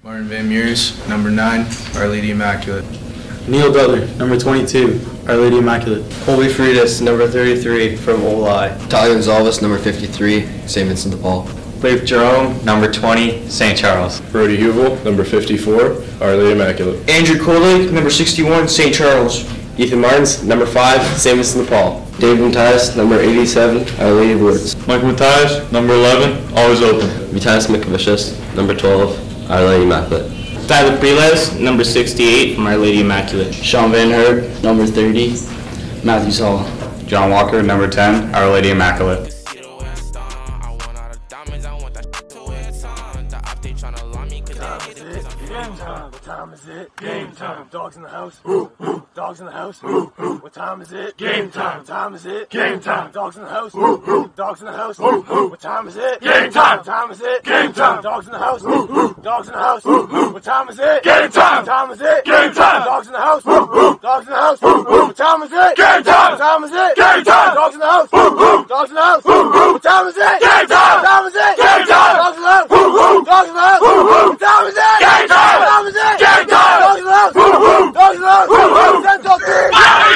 Martin Van Meers, number 9, Our Lady Immaculate. Neil Butler, number 22, Our Lady Immaculate. Colby Freitas, number 33, from Oli. Tyler Gonzalez, number 53, St. Vincent de Paul. Blake Jerome, number 20, St. Charles. Brody Huvel, number 54, Our Lady Immaculate. Andrew Coley, number 61, St. Charles. Ethan Martins, number 5, St. Vincent de Paul. David Matthias, number 87, Our Lady of Lourdes. Mike Matthias, number 11, Always Open. Vitalis Mikavicius, number 12, Our Lady Immaculate. Tyler Preles, number 68, from Our Lady Immaculate. Sean Van Herb, number 30, Matthews Hall. John Walker, number 10, Our Lady Immaculate. What time is it? Game time. Dogs in the house. Ooh, ooh. Dogs in the house. Ooh, ooh. What time is it? Game time. What time is it? Game time. Dogs in the house. Ooh, ooh. Dogs in the house. Ooh, ooh. What time is it? Game time. What time is it? Game time. Dogs in the house. Ooh, ooh. Dogs in the house. Ooh, ooh. What time is it? Game time. What time is it? Game time. Dogs in the house. Ooh, ooh. Dogs in the house. Ooh, ooh. What time is it? Game time. What time is it? Game time. Dogs in the house. Ooh, ooh. Dogs in the house. Ooh, ooh. What time is it? Game time. What time is it? Game time. Dogs in the house. Ooh, ooh. Dogs in the house. Ooh, ooh. What time is it? Game time. What time is it? Game time. Dogs in the house. Ooh, ooh. Dogs in the house. Ooh, ooh. Central team.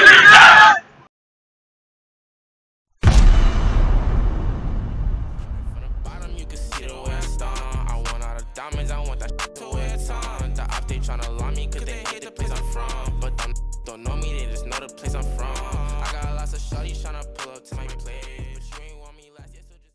Diamonds, I want that to wear time. The op, they tryna lie me cause they hate the place I'm from. But don't know me, they just know the place I'm from. I got lots of shorties tryna pull up to my place.